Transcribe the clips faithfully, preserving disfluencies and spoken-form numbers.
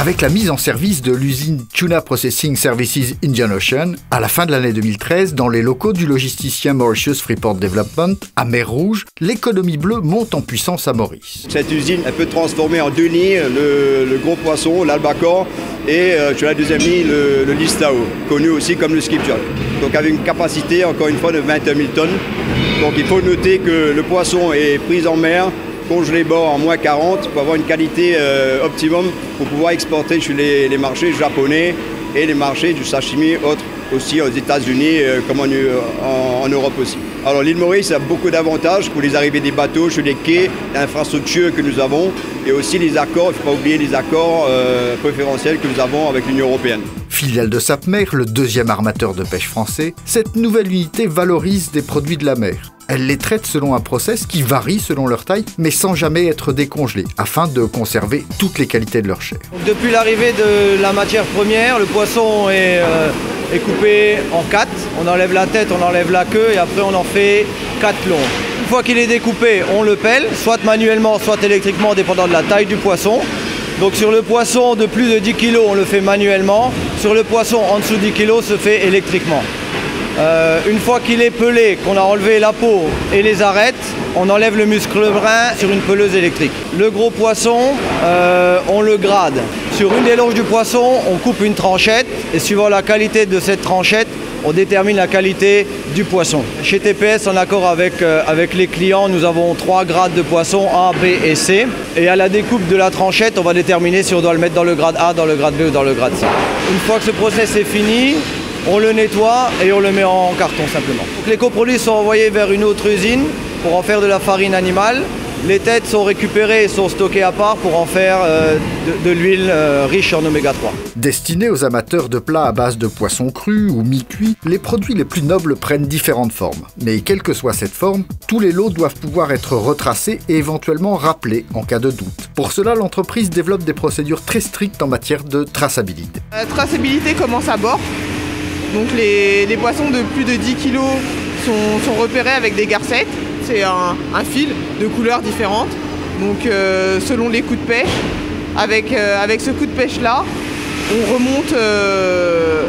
avec la mise en service de l'usine Tuna Processing Services Indian Ocean à la fin de l'année deux mille treize dans les locaux du logisticien Mauritius Freeport Development à Mer Rouge, l'économie bleue monte en puissance à Maurice. Cette usine elle peut transformer en deux nids le, le gros poisson, l'albacore, et euh, sur la deuxième ligne le, le listao, connu aussi comme le skipjack. Donc avec une capacité encore une fois de vingt et un mille tonnes. Donc il faut noter que le poisson est pris en mer, congelé bord en moins quarante pour avoir une qualité euh, optimum pour pouvoir exporter sur les, les marchés japonais et les marchés du sashimi autres aussi aux États-Unis euh, comme en, en, en Europe aussi. Alors l'île Maurice a beaucoup d'avantages pour les arrivées des bateaux sur les quais, l'infrastructure que nous avons et aussi les accords, il ne faut pas oublier les accords euh, préférentiels que nous avons avec l'Union européenne. Filiale de Sapmer, le deuxième armateur de pêche français, cette nouvelle unité valorise des produits de la mer. Elle les traite selon un process qui varie selon leur taille, mais sans jamais être décongelé, afin de conserver toutes les qualités de leur chair. Depuis l'arrivée de la matière première, le poisson est, euh, est coupé en quatre. On enlève la tête, on enlève la queue et après on en fait quatre plombs. Une fois qu'il est découpé, on le pèle, soit manuellement, soit électriquement, dépendant de la taille du poisson. Donc sur le poisson de plus de dix kilos, on le fait manuellement. Sur le poisson en dessous de dix kilos, se fait électriquement. Euh, une fois qu'il est pelé, qu'on a enlevé la peau et les arêtes, on enlève le muscle brun sur une peleuse électrique. Le gros poisson, euh, on le grade. Sur une des longes du poisson, on coupe une tranchette et suivant la qualité de cette tranchette, on détermine la qualité du poisson. Chez T P S, en accord avec, euh, avec les clients, nous avons trois grades de poisson, A, B et C. Et à la découpe de la tranchette, on va déterminer si on doit le mettre dans le grade A, dans le grade B ou dans le grade C. Une fois que ce process est fini, on le nettoie et on le met en carton simplement. Donc les coproduits sont envoyés vers une autre usine pour en faire de la farine animale. Les têtes sont récupérées et sont stockées à part pour en faire euh, de, de l'huile euh, riche en oméga trois. Destinés aux amateurs de plats à base de poisson cru ou mi-cuit, les produits les plus nobles prennent différentes formes. Mais quelle que soit cette forme, tous les lots doivent pouvoir être retracés et éventuellement rappelés en cas de doute. Pour cela, l'entreprise développe des procédures très strictes en matière de traçabilité. La traçabilité commence à bord. Donc les, les poissons de plus de dix kilos sont, sont repérés avec des garcettes. C'est un, un fil de couleurs différentes. Donc euh, selon les coups de pêche, avec, euh, avec ce coup de pêche là, on remonte, euh,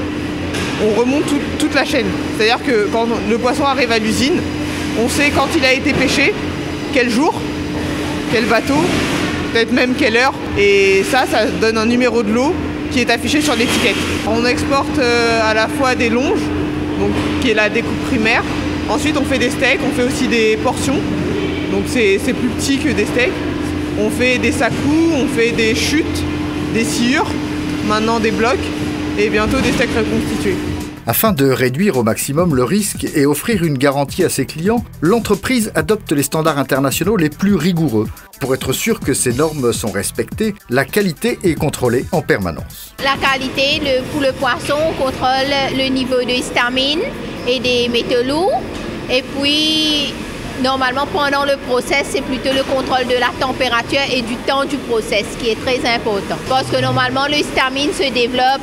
on remonte tout, toute la chaîne. C'est-à-dire que quand le poisson arrive à l'usine, on sait quand il a été pêché, quel jour, quel bateau, peut-être même quelle heure. Et ça, ça donne un numéro de lot qui est affiché sur l'étiquette. On exporte euh, à la fois des longes, donc, qui est la découpe primaire. Ensuite, on fait des steaks, on fait aussi des portions. Donc c'est plus petit que des steaks. On fait des sakous, on fait des chutes, des sciures, maintenant des blocs et bientôt des steaks reconstitués. Afin de réduire au maximum le risque et offrir une garantie à ses clients, l'entreprise adopte les standards internationaux les plus rigoureux. Pour être sûr que ces normes sont respectées, la qualité est contrôlée en permanence. La qualité, le, pour le poisson, on contrôle le niveau de histamine et des métaux lourds. Et puis, normalement, pendant le process, c'est plutôt le contrôle de la température et du temps du process qui est très important. Parce que normalement, le histamine se développe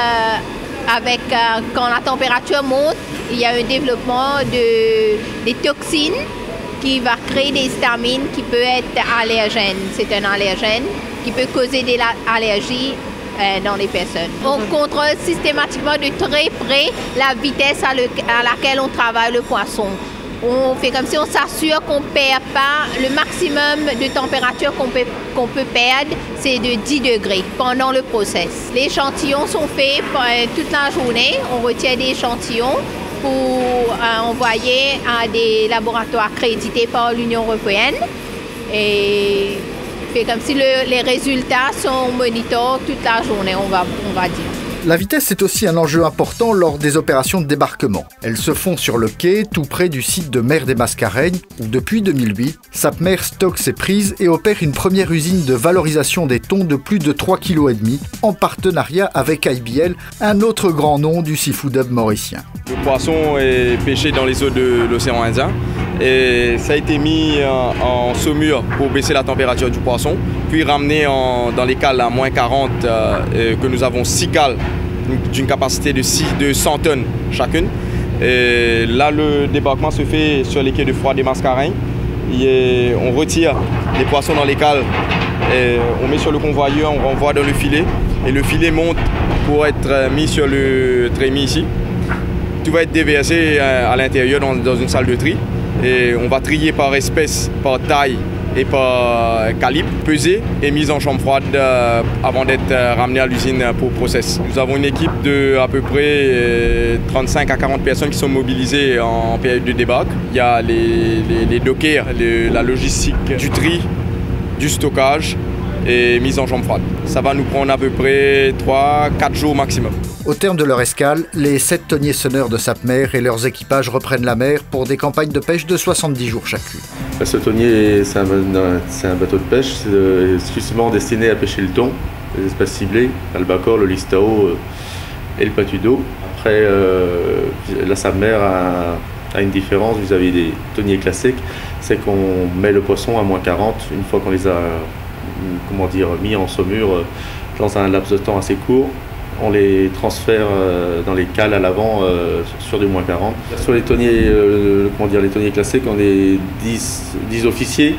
euh, avec, euh, quand la température monte, il y a un développement de, des toxines qui va créer des histamines qui peut être allergène. C'est un allergène qui peut causer des allergies euh, dans les personnes. On contrôle systématiquement de très près la vitesse à, le, à laquelle on travaille le poisson. On fait comme si on s'assure qu'on ne perd pas le maximum de température qu'on peut, qu'on peut perdre, c'est de dix degrés pendant le process. Les échantillons sont faits toute la journée, on retient des échantillons pour euh, envoyer à des laboratoires accrédités par l'Union européenne et fait comme si le, les résultats sont monitorés toute la journée, on va, on va dire. La vitesse est aussi un enjeu important lors des opérations de débarquement. Elles se font sur le quai, tout près du site de Mer des Mascareignes, où depuis deux mille huit, Sapmer stocke ses prises et opère une première usine de valorisation des thons de plus de trois virgule cinq kilos en partenariat avec I B L, un autre grand nom du seafood hub mauricien. Le poisson est pêché dans les eaux de l'océan Indien et ça a été mis en, en saumure pour baisser la température du poisson, puis ramené en, dans les cales à moins quarante, euh, que nous avons six cales d'une capacité de, six, de cent tonnes chacune. Et là, le débarquement se fait sur les quais de Froid des Mascareignes. Et on retire les poissons dans les cales, et on met sur le convoyeur, on renvoie dans le filet. et le filet monte pour être mis sur le trémies ici. Tout va être déversé à l'intérieur dans, dans une salle de tri et on va trier par espèce, par taille et par calibre, pesé et mis en chambre froide euh, avant d'être euh, ramené à l'usine pour process. Nous avons une équipe de à peu près euh, trente-cinq à quarante personnes qui sont mobilisées en période de débarque. Il y a les, les, les dockers, les, la logistique du tri, du stockage et mise en chambre froide. Ça va nous prendre à peu près trois à quatre jours maximum. Au terme de leur escale, les sept tonniers sonneurs de Sapmer et leurs équipages reprennent la mer pour des campagnes de pêche de soixante-dix jours chacune. Ce tonnier, c'est un, un bateau de pêche, c'est exclusivement destiné à pêcher le thon, les espèces ciblées, l'albacore, le listao et le patudo. Après, euh, la Sapmer a, a une différence vis-à-vis des tonniers classiques, c'est qu'on met le poisson à moins quarante une fois qu'on les a comment dire, mis en saumure dans un laps de temps assez court. On les transfère dans les cales à l'avant euh, sur du moins quarante. Sur les tonniers, euh, comment dire, les tonniers classiques, on est dix, dix officiers,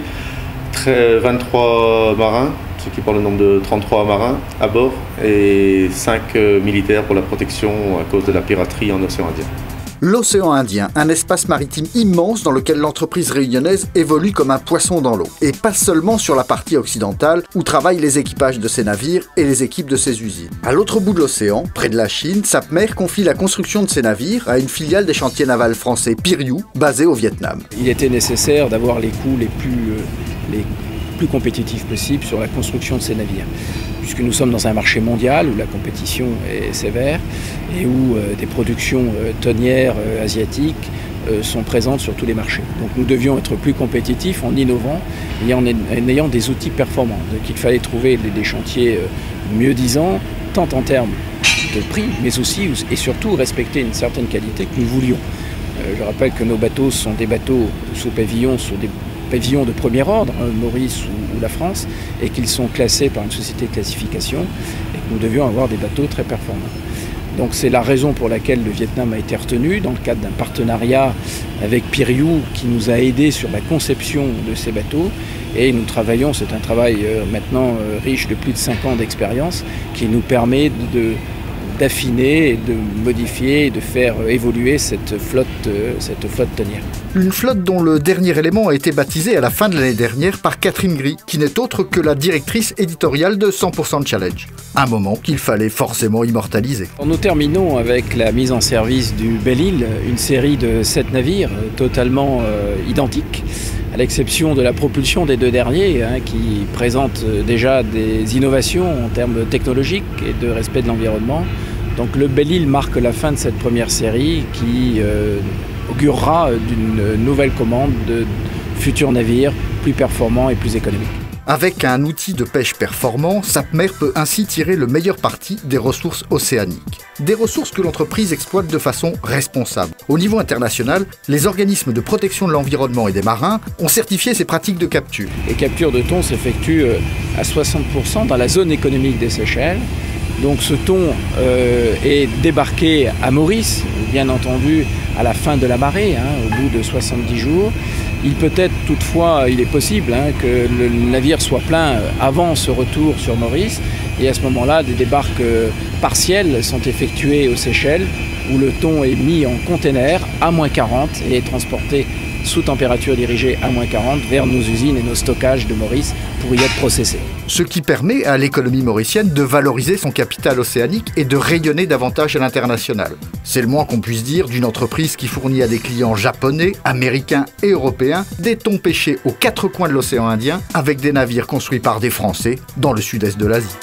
vingt-trois marins, ce qui porte le nombre de trente-trois marins à bord, et cinq militaires pour la protection à cause de la piraterie en océan Indien. L'océan Indien, un espace maritime immense dans lequel l'entreprise réunionnaise évolue comme un poisson dans l'eau. Et pas seulement sur la partie occidentale, où travaillent les équipages de ses navires et les équipes de ses usines. À l'autre bout de l'océan, près de la Chine, Sapmer confie la construction de ses navires à une filiale des chantiers navals français Piriu, basée au Vietnam. Il était nécessaire d'avoir les coûts les plus, euh, les plus compétitifs possibles sur la construction de ces navires, puisque nous sommes dans un marché mondial où la compétition est sévère et où euh, des productions euh, tonnières euh, asiatiques euh, sont présentes sur tous les marchés. Donc nous devions être plus compétitifs en innovant et en, en ayant des outils performants. Donc il fallait trouver des, des chantiers euh, mieux-disants, tant en termes de prix, mais aussi et surtout respecter une certaine qualité que nous voulions. Euh, je rappelle que nos bateaux sont des bateaux sous pavillon, sur des pavillons de premier ordre, hein, Maurice ou, ou la France, et qu'ils sont classés par une société de classification et que nous devions avoir des bateaux très performants. Donc c'est la raison pour laquelle le Vietnam a été retenu dans le cadre d'un partenariat avec Piriu qui nous a aidés sur la conception de ces bateaux et nous travaillons, c'est un travail euh, maintenant euh, riche de plus de cinq ans d'expérience qui nous permet de d'affiner, de modifier et de faire évoluer cette flotte, cette flotte tonnière. Une flotte dont le dernier élément a été baptisé à la fin de l'année dernière par Catherine Gris, qui n'est autre que la directrice éditoriale de cent pour cent Challenge. Un moment qu'il fallait forcément immortaliser. Nous terminons avec la mise en service du Belle-Île, une série de sept navires totalement euh, identiques, à l'exception de la propulsion des deux derniers, hein, qui présentent déjà des innovations en termes technologiques et de respect de l'environnement. Donc le Belle-Île marque la fin de cette première série qui euh, augurera d'une nouvelle commande de futurs navires plus performants et plus économiques. Avec un outil de pêche performant, Sapmer peut ainsi tirer le meilleur parti des ressources océaniques. Des ressources que l'entreprise exploite de façon responsable. Au niveau international, les organismes de protection de l'environnement et des marins ont certifié ces pratiques de capture. Les captures de thon s'effectuent à soixante pour cent dans la zone économique des Seychelles. Donc ce thon euh, est débarqué à Maurice, bien entendu à la fin de la marée, hein, au bout de soixante-dix jours. Il peut être toutefois, il est possible hein, que le navire soit plein avant ce retour sur Maurice. Et à ce moment-là, des débarques partielles sont effectuées aux Seychelles, où le thon est mis en container à moins quarante et est transporté sous température dirigée à moins quarante vers nos usines et nos stockages de Maurice pour y être processé. Ce qui permet à l'économie mauricienne de valoriser son capital océanique et de rayonner davantage à l'international. C'est le moins qu'on puisse dire d'une entreprise qui fournit à des clients japonais, américains et européens des thons pêchés aux quatre coins de l'océan Indien avec des navires construits par des Français dans le sud-est de l'Asie.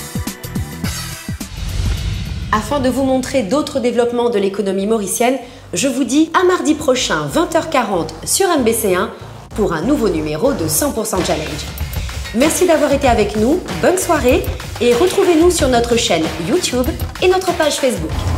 Afin de vous montrer d'autres développements de l'économie mauricienne, je vous dis à mardi prochain, vingt heures quarante sur M B C un pour un nouveau numéro de cent pour cent Challenge. Merci d'avoir été avec nous, bonne soirée et retrouvez-nous sur notre chaîne YouTube et notre page Facebook.